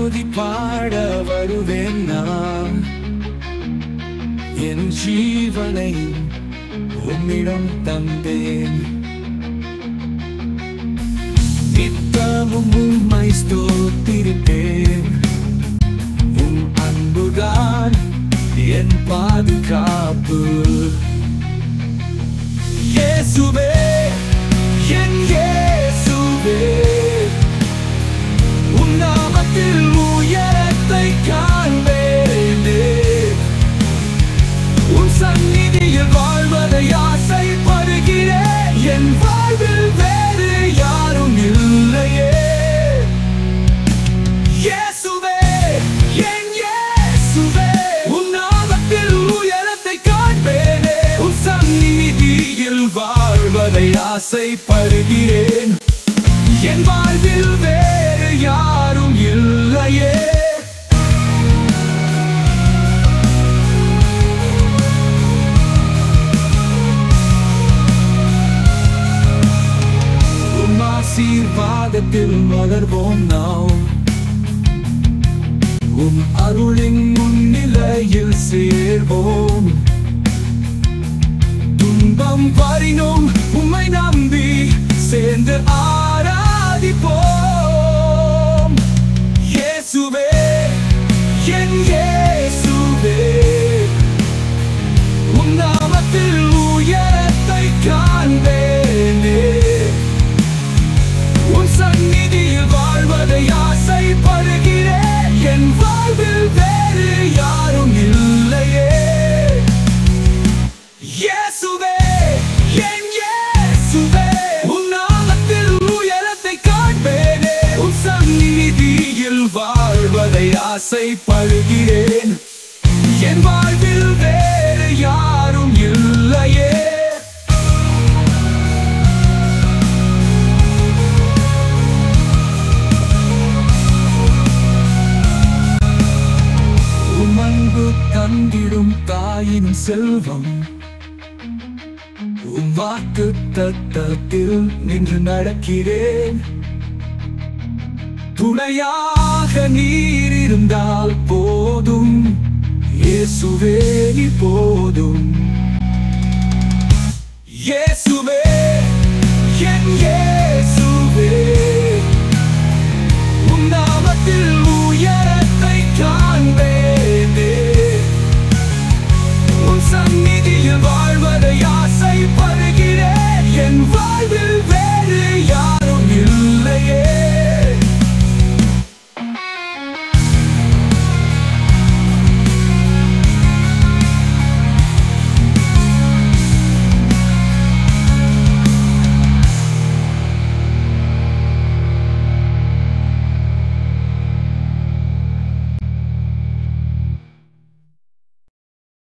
துதி பாட வருவேன் நான். என் ஜீவனை உம்மிடம் தந்தேன். நித்தமும் உம்மை ஸ்தோத்திரிப்பேன். உம் அன்புதான் என் பாதுகாப்பு. இயேசுவே, என் இயேசுவே, உம் நாமத்தில் உயரத்தை காண்பேனே. உம் சந்நிதியில் வாழ்வதை ஆசைப்படுகிறேன். என் வாழ்வில் வேறு யாரும் இல்லையே. இயேசுவே, என் இயேசுவே, உம் நாமத்தில் உயரத்தை காண்பேனே. உம் சந்நிதியில் வாழ்வதை ஆசைப்படுகிறேன். என் வாழ்வில் வேறு யாரும் இல்லையே. உம் ஆசீர்வாதத்தில் மலர்வோம் நாம். உம் அருளின் முன்னிலையில் சேர்வோம். துன்பம் வரினும் உம்மை நம்பி சேர்ந்து ஆராதிப்போம். இயேசுவே, என் இயேசுவே, உம் நாமத்தில் உயரத்தை காண்பேனே. உம் சந்நிதியில் வாழ்வதை ஆசைப்படுகிறேன். என் வாழ்வில் வேறு யாரும் இல்லையே. இயேசுவே, என் இயேசுவே, உம் நாமத்தில் உயரத்தை காண்பேனே. உம் சந்நிதியில் வாழ்வதை ஆசைப்படுகிறேன். என் வாழ்வில் வேறு யாரும் இல்லையே. உம் அன்பு தந்திடும் தாயின் செல்வம். உம் வாக்கு தத்தத்தில் நின்று நடக்கிறேன். துணையாக நீர் இருந்தால் போதும். இயேசுவே, நீ போதும். இயேசுவே, என்